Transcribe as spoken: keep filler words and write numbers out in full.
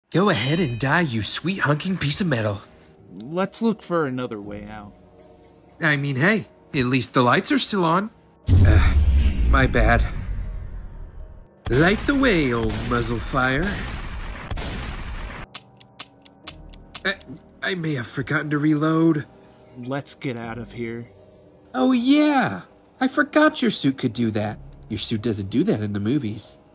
Go ahead and die, you sweet hunking piece of metal. Let's look for another way out. I mean, hey, at least the lights are still on. Uh, my bad. Light the way, old muzzle fire. I, I may have forgotten to reload. Let's get out of here. Oh yeah, I forgot your suit could do that. Your suit doesn't do that in the movies.